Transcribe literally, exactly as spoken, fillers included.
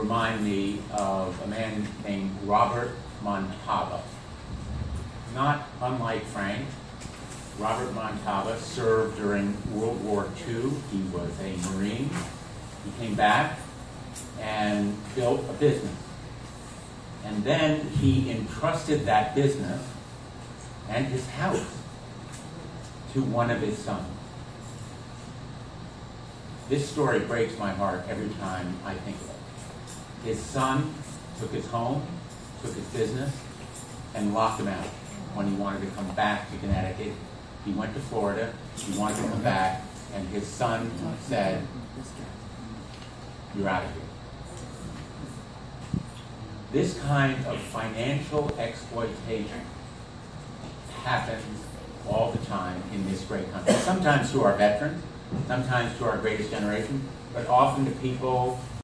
remind me of a man named Robert Montava. Not unlike Frank, Robert Montava served during World War Two. He was a Marine. He came back and built a business. And then he entrusted that business and his house to one of his sons. This story breaks my heart every time I think of it. His son took his home, took his business, and locked him out when he wanted to come back to Connecticut. He went to Florida, he wanted to come back, and his son said, "You're out of here." This kind of financial exploitation happens all the time in this great country. Sometimes to our veterans, sometimes to our greatest generation, but often to people